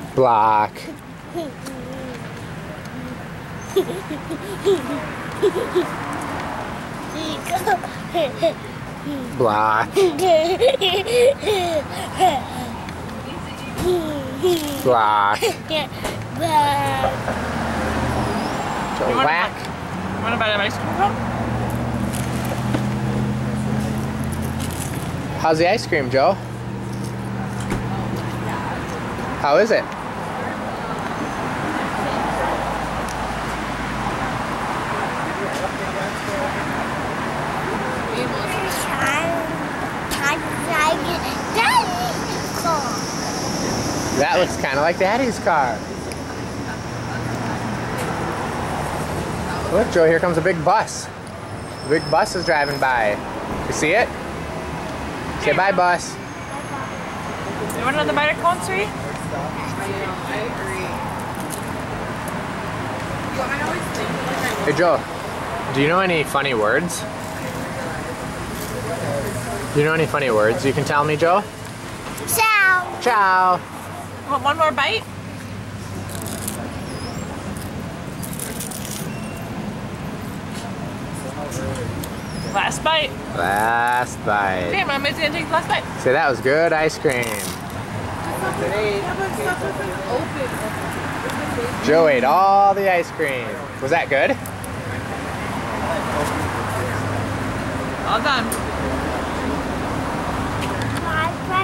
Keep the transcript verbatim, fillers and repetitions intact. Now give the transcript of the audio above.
Block. Block. Block. So You whack. You want to buy an ice cream cone? How's the ice cream, Joe? How is it? That looks kind of like Daddy's car. Look, Joe, here comes a big bus. A big bus is driving by. You see it? Say bye, bus. You want another bite of cone, sweetie? Hey, Joe, do you know any funny words? Do you know any funny words you can tell me, Joe? Ciao. Ciao. Want one more bite? Last bite. Last bite. Okay, I'm going to take the last bite. Say that was good ice cream. Joe ate all the ice cream. Was that good? All done.